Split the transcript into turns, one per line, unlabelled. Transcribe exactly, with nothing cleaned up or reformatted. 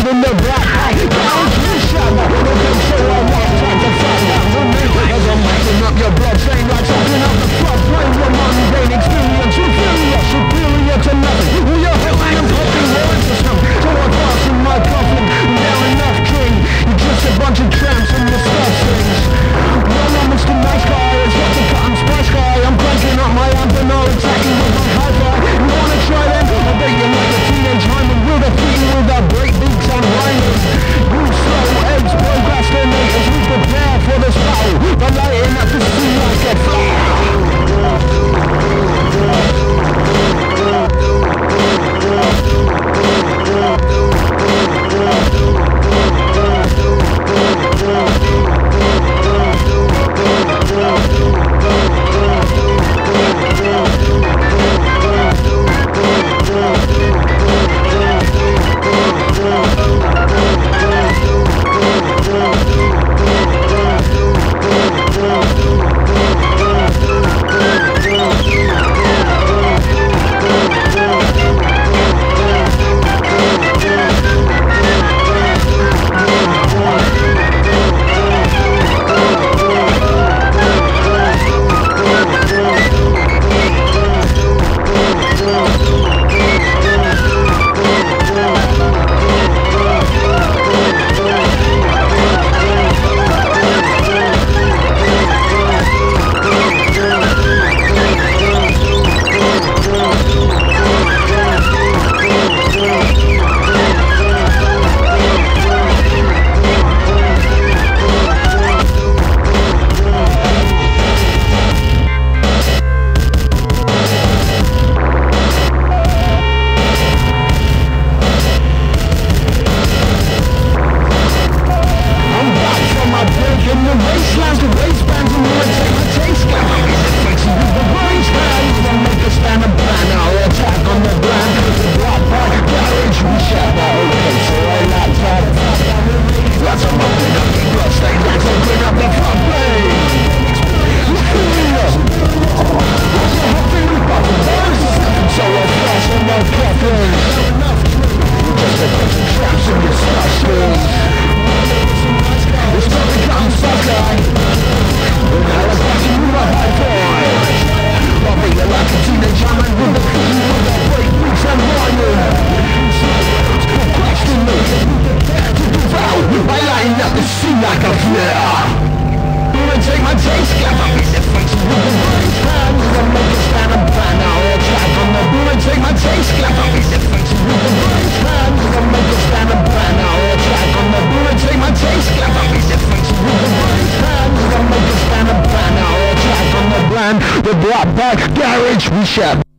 in the black eye. Garage we shut up. Okay, so I lost time to find out the name. As I'm mixing up your blood, saying like something out the flood. Blame your mundane experience, inferior, superior to nothing. We are hoping and hoping more into something. So I fasten my coffin, down enough king. You're just a bunch of tramps and your stuff sings. No, no, Mister Nice Guy, it's what's a cut and spice guy. I'm cranking up my amp and all attacking with my hi-fi. You wanna try them? I'll bet you like a teenage hymen. We'll defeat you with our break beats and rhyming. You slow eggs, procrastinators, we prepare for this battle. The lighting up the sea like a like a flare. Gonna take my taste, get my face and face with the brains hand. Gonna make a stand and plan out a track on the boom and take my taste, get my face and face with the brains hand. Gonna make a stand and plan out a track on the boom and take my taste, get my face and face with the brains hand. Gonna make a stand and plan out a track on the brand, the Black Bag Garage we share.